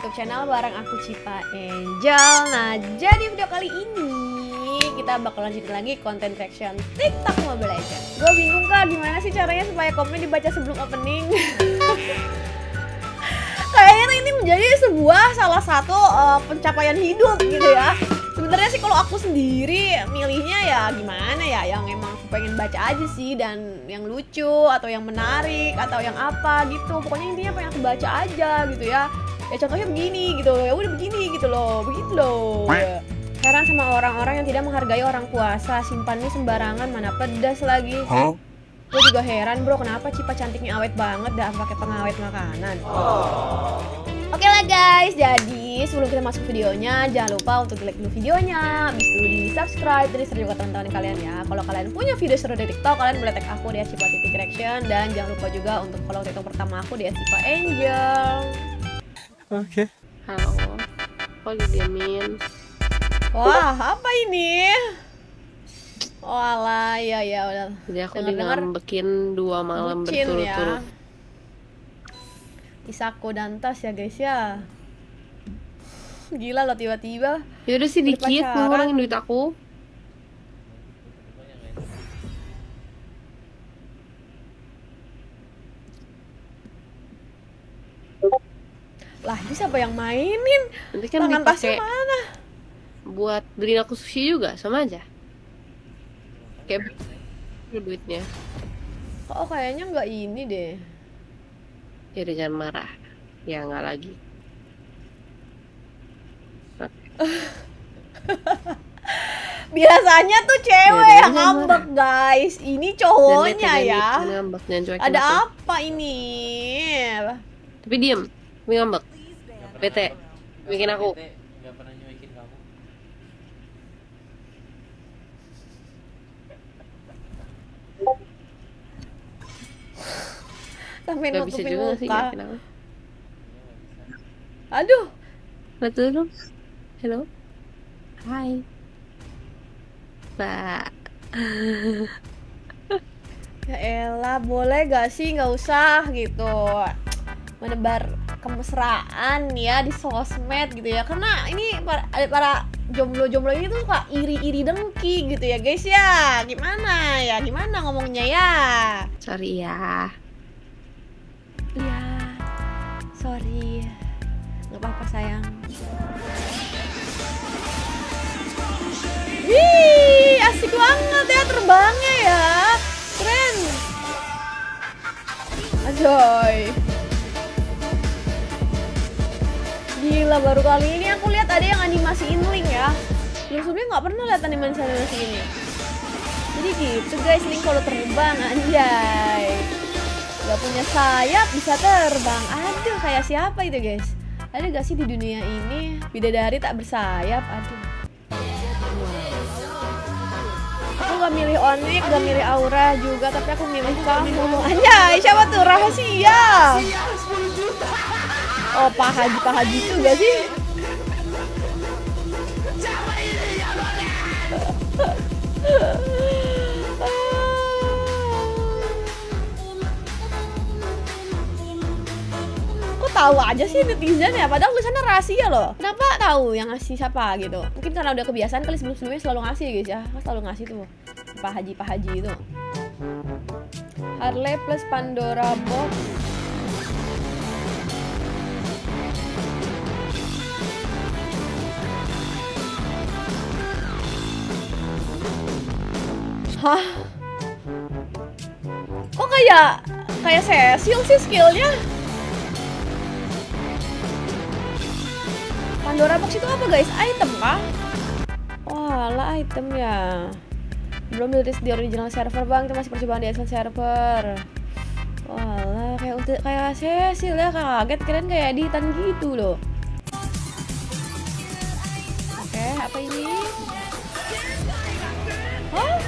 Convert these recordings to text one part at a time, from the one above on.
YouTube channel bareng aku Cipa Angel. Nah, jadi video kali ini kita bakal lanjutin lagi konten reaction TikTok Mobile Legends. Gue bingung kak, gimana sih caranya supaya komen dibaca sebelum opening? Kayaknya ini menjadi sebuah salah satu pencapaian hidup gitu ya. Sebenarnya sih kalau aku sendiri milihnya ya gimana ya, yang emang aku pengen baca aja sih, dan yang lucu atau yang menarik atau yang apa gitu. Pokoknya intinya pengen aku baca aja gitu ya. Ya contohnya begini gitu, ya udah begini gitu loh, begitu loh. Heran sama orang-orang yang tidak menghargai orang puasa, simpannya sembarangan, mana pedas lagi. Gue juga heran bro, kenapa Cipa cantiknya awet banget dah pakai pengawet makanan. Oke lah guys, jadi sebelum kita masuk videonya, jangan lupa untuk like dulu videonya, habis itu di subscribe, dan share juga teman-teman kalian ya. Kalau kalian punya video seru dari TikTok, kalian boleh tag aku di @cipa_reaction, dan jangan lupa juga untuk follow TikTok pertama aku di @cipa_angel. Oke. Halo, kok didiamin? Wah, apa ini? Walah, ya udah. Jadi aku Dengar-dengar digambekin 2 malam bucin berturut-turut. ya. Isako dan Tas ya guys ya. Gila loh tiba-tiba. Ya udah sih dikit, berpacaran. ngurangin duit aku. Lah, ini siapa yang mainin? Nanti kan Tangan Tasnya dipakai mana? buat beliin aku sushi juga, sama aja. Kayak duitnya. Kok kayaknya nggak ini deh. Ya udah jangan marah. Ya nggak lagi. Biasanya tuh cewek Ya, yang jangan ngambek guys. Ini cowoknya ya. Ada apa ini? Tapi diem, tapi ngambek. Bete, bikin aku. Nggak pernah nyuekin kamu. Sampai Gak bisa nutupin juga sih muka. yakin aku. Aduh. Lihat dulu. Halo. Hai. Mbak. Ya elah, boleh gak sih nggak usah gitu menebar kemesraan ya di sosmed gitu ya, karena ini para jomblo-jomblo ini tuh suka iri-iri dengki gitu ya guys ya. Gimana ngomongnya ya? Sorry ya. Ya, sorry, nggak apa-apa sayang. Wih, asik banget ya terbangnya ya, keren. Ajoy. Gila, baru kali ini aku lihat ada yang animasiin Link ya. Sebelumnya nggak pernah lihat animasi ini. Jadi gitu guys, Link kalau terbang anjay. Gak punya sayap bisa terbang. Aduh, kayak siapa itu guys? Ada gak sih di dunia ini bidadari tak bersayap? Aduh. Aku gak milih Onyx, gak milih Aura juga, tapi aku milih kamu. Anjay, siapa tuh? Rahasia. Oh, Pak Haji itu gak sih? Kok tahu aja sih netizen ya? Padahal tulisannya rahasia loh. Kenapa tahu yang ngasih siapa gitu? Mungkin karena udah kebiasaan kali, sebelumnya selalu ngasih guys ya. Mas selalu ngasih tuh Pak Haji itu. Harley plus Pandora box. Hah? Kok kayak Cecil sih skillnya? Pandora box itu apa guys? Item kah? Walah, item ya. Belum dirilis di original server bang, itu masih percobaan di advance server. Walah, kayak Cecil ya, kaget, keren kayak editan gitu loh. Oke, apa ini? Hah?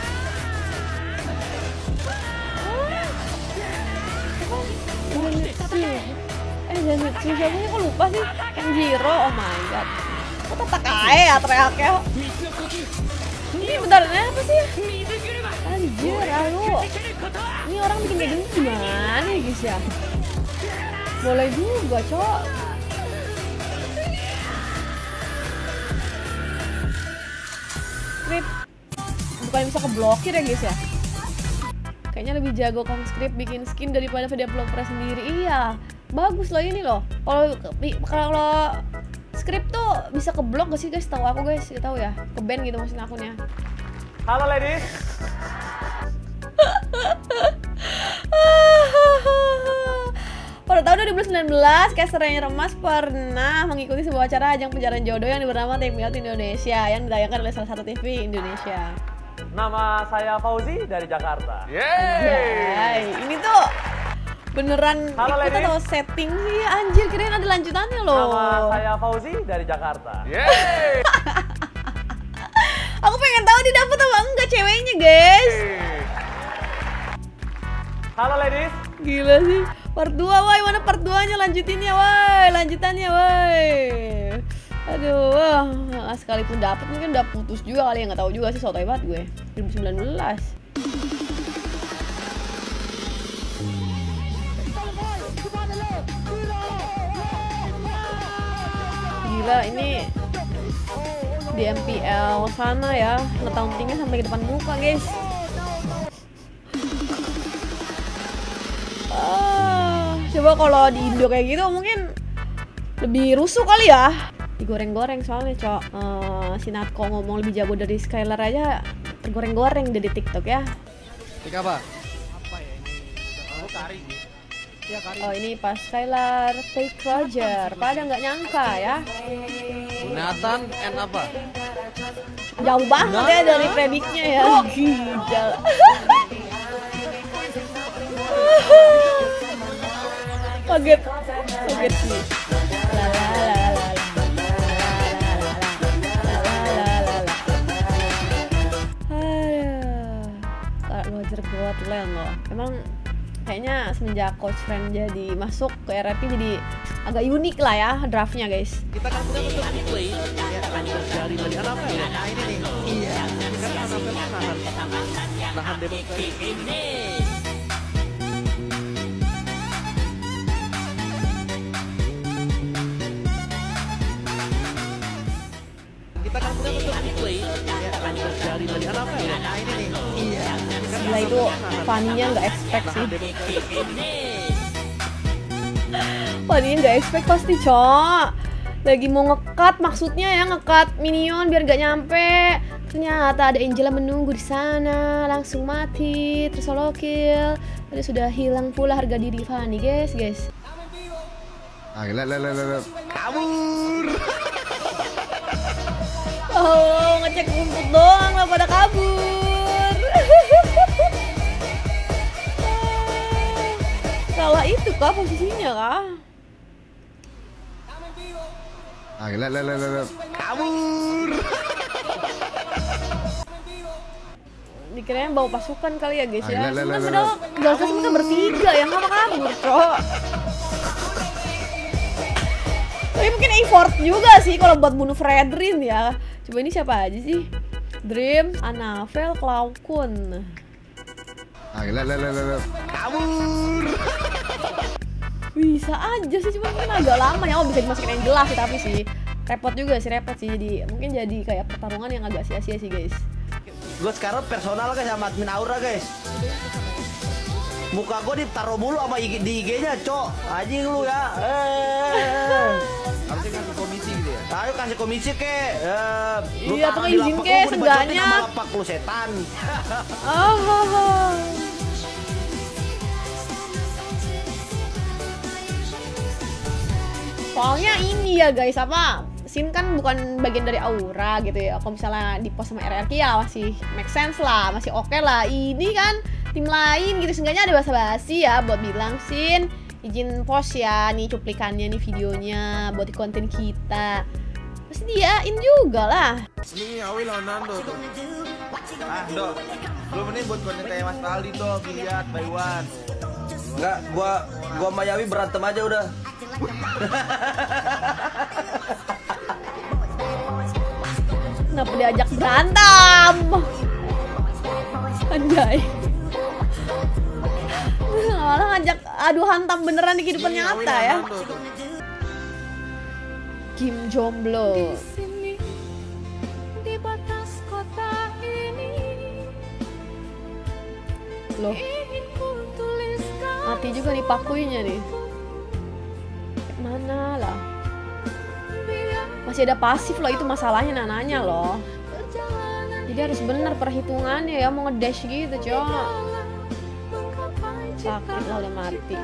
Zenitsu siapa kok lupa sih? Yang Zero, oh my god. Kok tetap kaya ya teriaknya? Ini bentar, ini apa sih? Anjir, alu. Ini orang bikin kayak gini gimana ya guys ya? Boleh juga, cok. lumayan bisa keblokir ya guys ya. Kayaknya lebih jago Kang Script bikin skin daripada developer sendiri. Iya, bagus loh ini loh. Kalau Script tuh bisa keblok gak sih guys? Tahu aku guys, gak tahu ya. Ke ban gitu maksudnya akunnya. Halo ladies. Pada tahun 2019, casternya Remas pernah mengikuti sebuah acara ajang pencarian jodoh yang bernama Take Me Out Indonesia yang ditayangkan oleh salah satu TV Indonesia. Nama saya Fauzi dari Jakarta. Yeay, ini tuh beneran Halo, ikut ladies. atau setting sih? Anjir, kirain ada lanjutannya loh. Nama saya Fauzi dari Jakarta. Aku pengen tahu dia dapet apa enggak ceweknya guys. Halo ladies. Gila sih. Part 2 woi, mana part 2-nya, lanjutinnya woi, lanjutannya woi. Aduh, wah, sekalipun dapet mungkin udah putus juga kali ya, nggak tahu juga sih, sotoy banget gue. 2019. Gila, ini di MPL sana ya, ngetauntingnya sampai ke depan muka guys. Coba kalau di Indo kayak gitu mungkin lebih rusuh kali ya. Digoreng-goreng soalnya cok. Si Natko ngomong lebih jago dari Skylar aja tergoreng-goreng dari TikTok ya. Tik apa? Apa ya ini? Aku kari. Ya kari. Oh ini pas Skylar fake Roger. Pada nggak nyangka ya. Nathan and apa? Jauh banget ya dari prediknya ya. Gila. Kaget sih. Roger kuat loh. Emang kayaknya semenjak Coach Friend jadi masuk ke RRQ jadi agak unik lah ya draftnya guys. Kita kan punya untuk replay dari melihat apa ya? Nah ini nih. Iya. Kan nahan demokrasi. Kita kan punya untuk replay dari melihat apa ya? Nah ini nih. Iya. Gila itu Fanny-nya nggak expect sih. Fanny-nya nggak expect pasti cok. Lagi mau ngekat maksudnya ya, ngekat minion biar gak nyampe. Ternyata ada Angela menunggu di sana, langsung mati, terus solo kill. Tadi sudah hilang pula harga diri Fanny guys. Kabur. Oh, ngecek rumput doang lah pada kabur. Salah itu kah posisinya kah? Kabur. Dikirain bawa pasukan kali ya guys ya. Cuman padahal jelasnya kita bertiga yang ngapa kabur cok. Tapi mungkin effort juga sih kalau buat bunuh Fredrin ya. Coba ini siapa aja sih? Dream, Anavel, Klaukun. Kabur. Bisa aja sih, cuma mungkin agak lama ya. Oh bisa dimasukin yang jelas sih tapi sih repot juga sih, repot sih. Jadi mungkin jadi kayak pertarungan yang agak sia-sia sih guys. Gue sekarang personal guys sama admin Aura guys. Muka gue ditaruh mulu sama di IG-nya cok. Anjing lu ya. Harusnya kasih komisi gitu ya. Ayo kasih komisi ke. Iya tuh izin ke seenggaknya. Lapak lu setan. Oh. Soalnya ini ya guys, apa? Sin kan bukan bagian dari Aura gitu ya. Kalau misalnya di post sama RRQ ya masih make sense lah, masih oke lah. Ini kan tim lain gitu, seenggaknya ada basa-basi ya buat bilang Sin izin post ya, nih cuplikannya, nih videonya buat di konten kita. Pasti diain juga lah. Ini Awi lawan Nando tuh. Ah, Dok. Lu mending buat konten kayak Mas Aldi tuh, lihat by one. Enggak, gua sama Yawi berantem aja udah. Kenapa diajak berantem? Anjay. Malah ngajak adu hantam beneran di kehidupan nyata ya. Kim Jomblo. Loh. Mati juga nih pakuinya nih. Mana lah? Masih ada pasif loh, itu masalahnya nananya loh. Jadi harus bener perhitungannya ya, mau ngedash gitu cok. Sakit lah udah mati.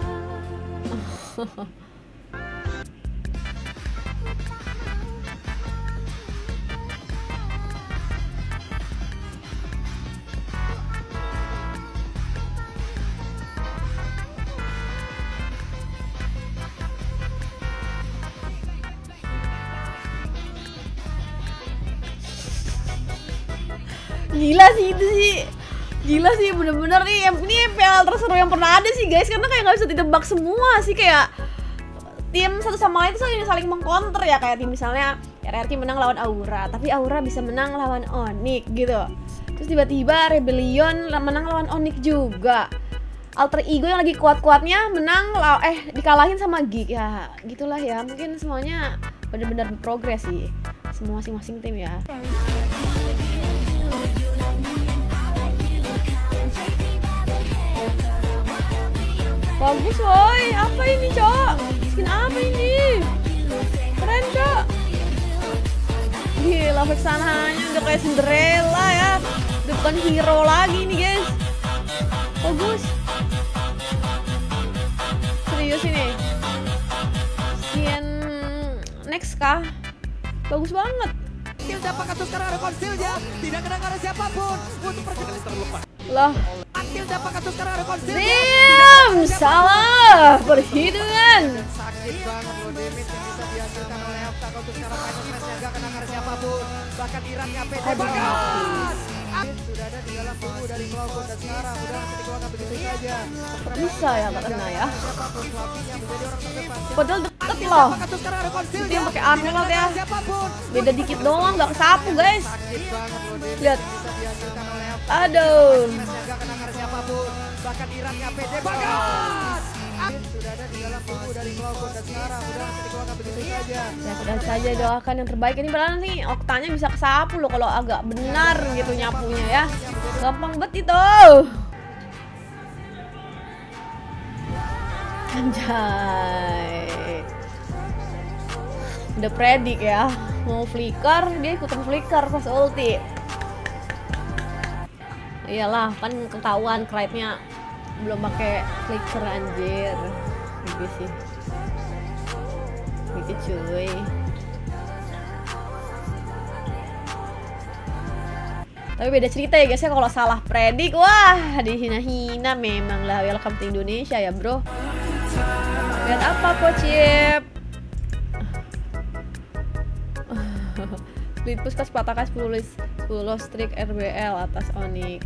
Gila sih itu sih. Gila sih bener-bener nih. Ini PL terseru yang pernah ada sih guys. Karena kayak gak bisa ditebak semua sih. Kayak tim satu sama lain tuh saling mengcounter ya. Kayak tim misalnya RRQ menang lawan Aura, tapi Aura bisa menang lawan Onyx gitu. Terus tiba-tiba Rebellion menang lawan Onyx juga. Alter Ego yang lagi kuat-kuatnya menang dikalahin sama Geek. Ya gitulah ya. Mungkin semuanya bener-bener berprogres sih. Semua masing-masing tim ya. Bagus woy, apa ini cok? Skin apa ini? Keren cok. Gila Vexananya udah kayak Cinderella ya. Udah bukan hero lagi nih guys. Bagus. Serius ini. Skin next kah? Bagus banget. Apakah tuh sekarang ada konsilnya? Tidak kena karena siapapun untuk perjalanan terlepas. Loh. Aktif apakah tuh sekarang ada konsilnya? Diam, salah perhitungan. Sakit banget loh damage yang bisa dihasilkan oleh Hafta untuk sekarang final match-nya gak kena karena siapapun. Bahkan Irannya PT bagas. Sudah ada di dalam tubuh dari Cloud dan sekarang udah dikeluarkan begitu saja. Bisa ya gak kena ya. Siapapun Flavinya menjadi orang terdepan. Padahal deket loh. Apakah tuh sekarang ada konsilnya? Dia pakai armor ya. Siapapun. Beda dikit doang gak kesapu guys. Sakit banget loh damage Lihat. yang bisa dihasilkan oleh Hafta. Aduh. Gak kena karena siapapun. Bahkan Irannya PT bagas. Sudah ada di dalam tubuh dari Cloud dan sekarang udah dikeluarkan begitu saja. Ya sudah saja doakan yang terbaik. Ini padahal nih Oktanya bisa kesapu loh kalau agak benar gitu nyapunya ya. Gampang banget itu. Anjay. Udah predik ya. Mau flicker, dia ikutan flicker pas ulti. Iyalah, kan ketahuan Krite-nya belum pakai flicker anjir. Gitu sih. Gitu cuy. Tapi beda cerita ya guys ya, kalau salah predik wah dihina-hina memang lah. Welcome to Indonesia ya bro. Lihat apa Pocip? Split push kas patakas 10 streak RBL atas Onyx.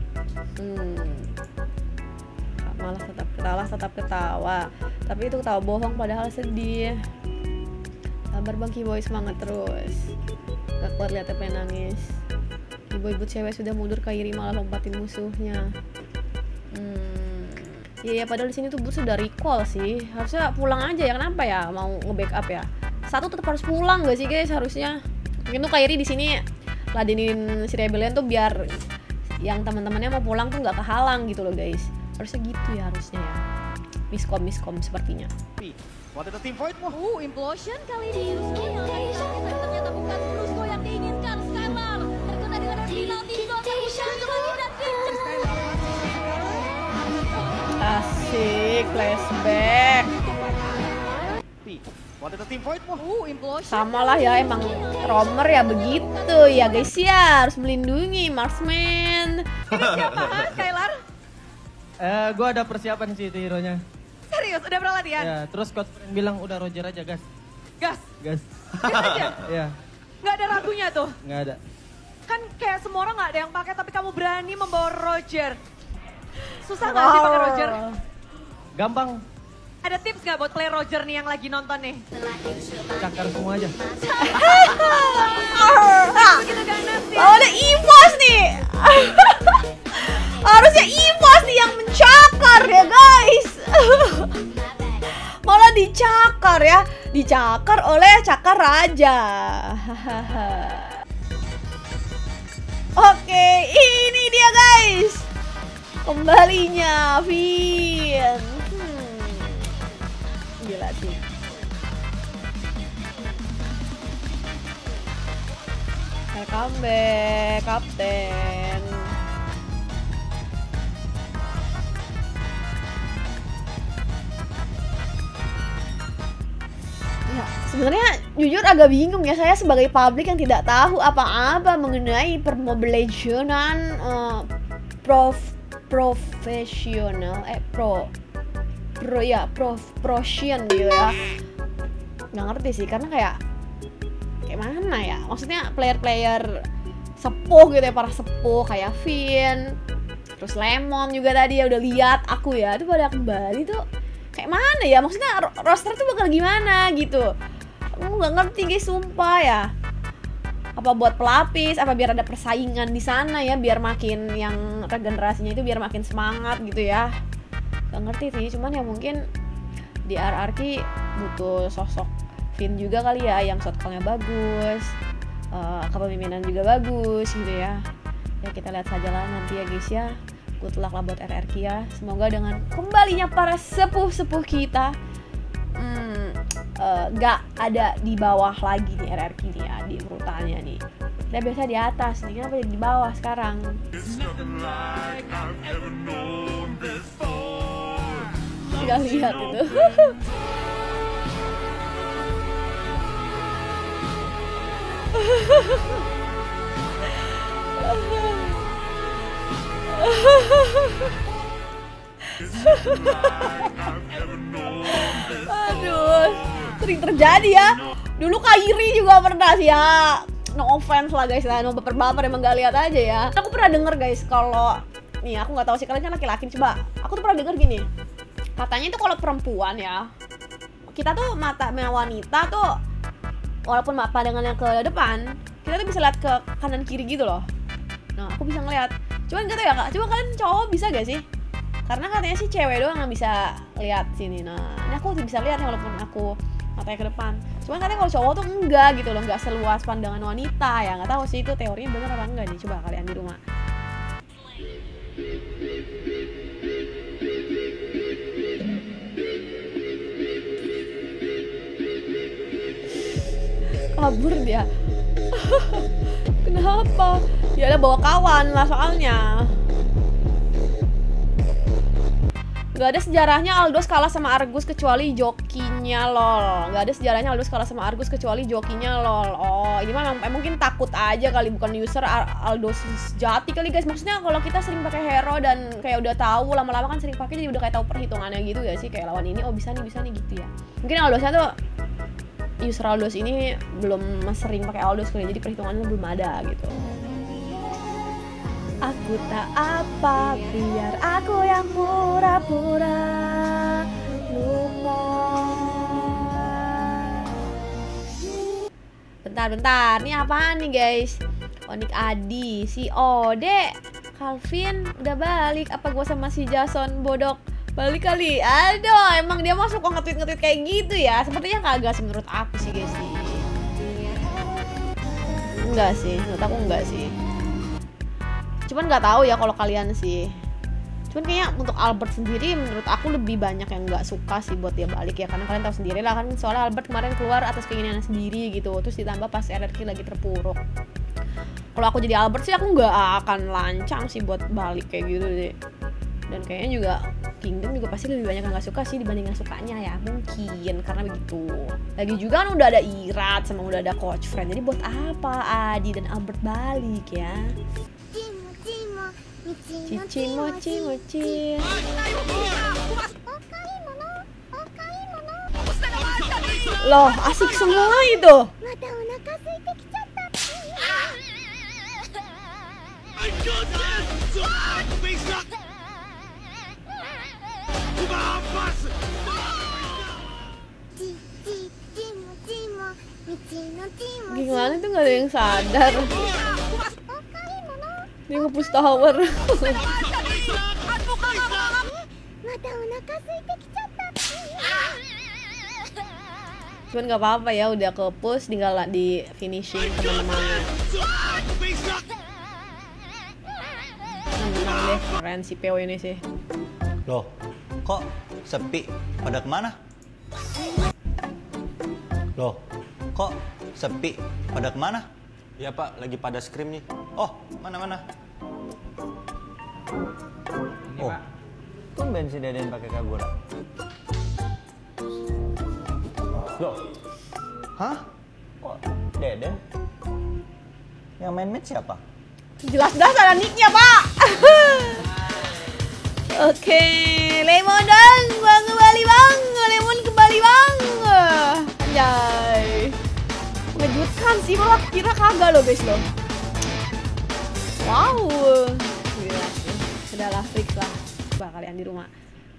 Malah tetap ketawa. Tapi itu ketawa bohong padahal sedih. Sabar Bang Kiboy, semangat terus. Gak kuat liatnya pengen nangis. Ibu-ibu cewek sudah mundur ke Iri malah lompatin musuhnya. Iya padahal di sini tuh boots sudah recall sih. Harusnya pulang aja ya, kenapa ya mau nge-backup ya? Satu tetap harus pulang gak sih guys harusnya? Mungkin tuh Kairi di sini ladenin si Rebellion tuh biar yang teman-temannya mau pulang tuh nggak kehalang gitu loh guys. Harusnya gitu ya harusnya ya. Miskom sepertinya. Waktu itu team fight Implosion kali ini Yusuke yang akan disakit, tapi ternyata bukan Brusco yang diinginkan. Skylar terkena dengan penalti zone lagi dan Asik, flashback. Waktu itu team fight Implosion Sama lah ya, emang Romer ya begitu ya guys ya, harus melindungi marksman. siapa Skylar? Gue ada persiapan sih itu hero-nya. Serius, udah pernah latihan? Ya, terus coach friend bilang udah Roger aja, gas. Gas? Gas. Gas aja? Iya, Nggak ada ragunya tuh? nggak ada. Kan kayak semua orang nggak ada yang pakai, tapi kamu berani membawa Roger. Susah nggak sih pakai Roger? Gampang, Ada tips nggak buat play Roger nih yang lagi nonton nih? cakar semua aja. Begitu ganas ya? Oh ada EVOS nih. Harusnya EVOS nih yang mencakar ya guys. Malah dicakar ya. Dicakar oleh cakar raja. Oke, ini dia guys. Kembalinya Vin. Gila sih. Saya comeback, kapten. Ya, sebenarnya jujur agak bingung ya, saya sebagai publik yang tidak tahu apa-apa mengenai Mobile Legends profesional profession gitu ya. Nggak ngerti sih, karena kayak mana ya, maksudnya player-player sepuh gitu ya, para sepuh kayak Vin, terus Lemon juga tadi ya udah lihat aku ya, itu pada kembali tuh kayak mana ya, maksudnya roster tuh bakal gimana gitu. Aku nggak ngerti guys, sumpah ya. Apa buat pelapis, apa biar ada persaingan di sana ya, biar makin yang regenerasinya itu biar makin semangat gitu ya. Nggak ngerti sih, cuman ya mungkin di RRQ butuh sosok Vin juga kali ya, yang shot call-nya bagus, kepemimpinan juga bagus gitu ya. Ya kita lihat saja lah nanti ya guys ya. Good luck lah buat RRQ ya. Semoga dengan kembalinya para sepuh-sepuh kita gak ada di bawah lagi nih RRQ nih ya, di urutannya nih. Kita biasa di atas nih, kenapa jadi di bawah sekarang? Gak lihat itu. Aduh, sering terjadi ya. Dulu Kairi juga pernah sih ya. No offense lah guys, no baper-baper, emang gak lihat aja ya. Aku pernah denger guys, kalau nih aku nggak tahu sih kalian kan laki-laki, coba aku tuh pernah denger gini. Katanya itu kalau perempuan ya, kita tuh mata wanita tuh walaupun pandangannya ke depan, kita tuh bisa lihat ke kanan kiri gitu loh. Nah, aku bisa ngeliat. Cuman gak tau ya kak, coba kalian cowok bisa gak sih? Karena katanya sih cewek doang yang bisa lihat sini. Nah, ini aku bisa lihat nih walaupun aku matanya ke depan. Cuman katanya kalau cowok tuh enggak gitu loh, enggak seluas pandangan wanita ya. Nggak tahu sih itu teorinya bener apa enggak nih. Coba kalian di rumah. Kabur dia. Kenapa? Ya ada bawa kawan lah soalnya. Gak ada sejarahnya Aldos kalah sama Argus kecuali jokinya lol. Gak ada sejarahnya Aldos kalah sama Argus kecuali jokinya lol. Oh ini mah mungkin takut aja kali, bukan user Aldos sejati kali guys. Maksudnya kalau kita sering pakai hero dan kayak udah tahu lama-lama kan sering pakai, jadi udah kayak tahu perhitungannya gitu ya sih. Kayak lawan ini oh bisa nih gitu ya. Mungkin Aldosnya tuh user Aldos ini belum sering pakai Aldos kali, jadi perhitungannya belum ada gitu. Aku tak apa, biar aku yang pura-pura lupa. Bentar, ini apaan nih guys? Onik Adi, si Ode, Calvin udah balik. Apa gua sama si Jason bodok balik kali? Aduh, emang dia masuk kok nge-tweet kayak gitu ya? Sepertinya kagak sih menurut aku sih guys sih. Enggak sih, menurut aku enggak sih. Cuman nggak tahu ya kalau kalian sih. Cuman kayaknya untuk Albert sendiri menurut aku lebih banyak yang nggak suka sih buat dia balik ya, karena kalian tahu sendiri lah kan, soalnya Albert kemarin keluar atas keinginannya sendiri gitu, terus ditambah pas RRQ lagi terpuruk. Kalau aku jadi Albert sih aku nggak akan lancang sih buat balik kayak gitu deh. Dan kayaknya juga Kingdom juga pasti lebih banyak yang nggak suka sih dibanding yang sukanya ya, mungkin karena begitu. Lagi juga kan udah ada Irat sama udah ada Coach Friend, jadi buat apa Adi dan Albert balik ya? Cici mochi. Loh, asik semua itu. Gimana tuh nggak ada yang sadar. Dia nge-push tower. Cuman gak apa-apa ya, udah ke-push, tinggal di finishing teman-temannya. Menang deh, keren si PO ini sih. Loh, kok sepi? Pada kemana? Loh, kok sepi? Pada kemana? Ya Pak, lagi pada scrim nih. Oh, mana-mana? Oh, tumben si Deden pakai Kagura. Loh, hah? Kok Deden? Yang main match siapa? Jelas-jelas ada nicknya, Pak. Oke, Lemon dong, bang kembali bang, Lemon kembali bang. Anjay, mengejutkan sih, malah kira kagak loh guys loh. Wow, gila sih, sudahlah fix lah, coba kalian di rumah.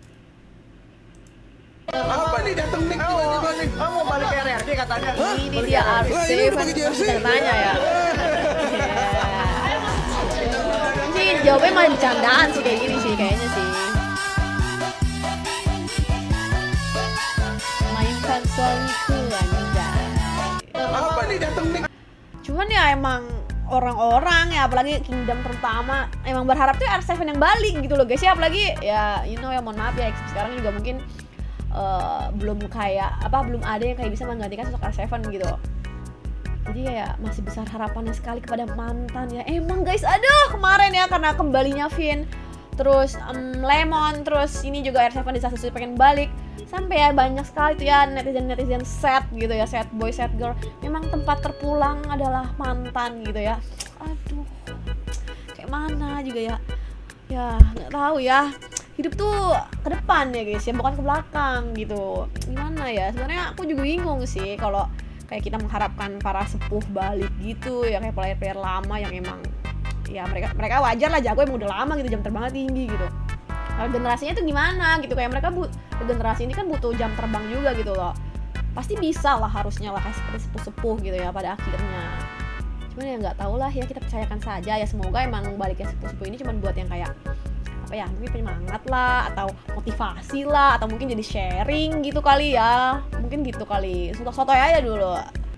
Apa nih datang nih tiba-tiba nih? Kamu balik ke RRQ katanya. Ini dia RC, kan kita tanya ya. Sih jawabnya malah bercandaan sih kayak gini sih kayaknya sih. Mainkan suamiku anjay. Apa nih datang nih? Cuman ya emang orang-orang ya apalagi Kingdom pertama emang berharap tuh R7 yang balik gitu loh guys ya, apalagi ya you know ya, mohon maaf ya sekarang juga mungkin belum ada yang kayak bisa menggantikan sosok R7 gitu. Jadi ya masih besar harapannya sekali kepada mantan ya. Emang guys, aduh kemarin ya karena kembalinya Vin, terus Lemon, terus ini juga R7 di satu sisi pengen balik. Sampai ya banyak sekali tuh ya netizen sad gitu ya, sad boy, sad girl. Memang tempat terpulang adalah mantan gitu ya. Aduh, kayak mana juga ya. Ya nggak tahu ya. Hidup tuh ke depan ya guys ya, bukan ke belakang gitu. Gimana ya, sebenarnya aku juga bingung sih kalau kayak kita mengharapkan para sepuh balik gitu ya, kayak player-player lama yang emang ya mereka wajar lah, jago emang udah lama gitu, jam terbangnya tinggi gitu. Nah, generasinya tuh gimana gitu, kayak mereka generasi ini kan butuh jam terbang juga gitu loh. Pasti bisa lah harusnya lah kayak seperti sepuh-sepuh gitu ya pada akhirnya. Cuman ya nggak tahu lah ya, kita percayakan saja ya, semoga emang baliknya sepuh-sepuh ini cuma buat yang kayak apa ya, mungkin penyemangat lah atau motivasi lah atau mungkin jadi sharing gitu kali ya, mungkin gitu kali, soto-sotoy aja dulu.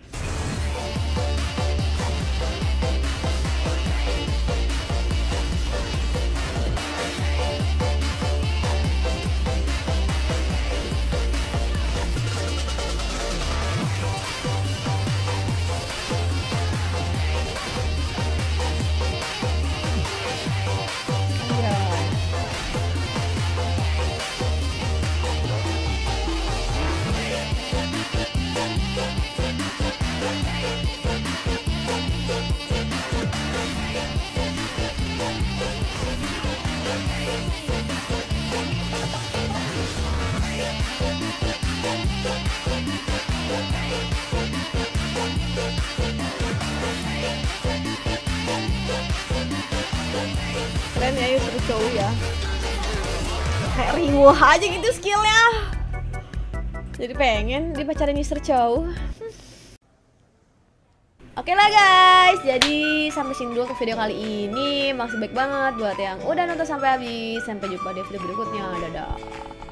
Keren ya Yusuf cowok ya, kayak riwah aja gitu skillnya, jadi pengen dipacarin Mr. Chow. Oke lah guys, jadi sampai sini dulu untuk video kali ini. Makasih baik banget buat yang udah nonton sampai habis. Sampai jumpa di video berikutnya. Dadah.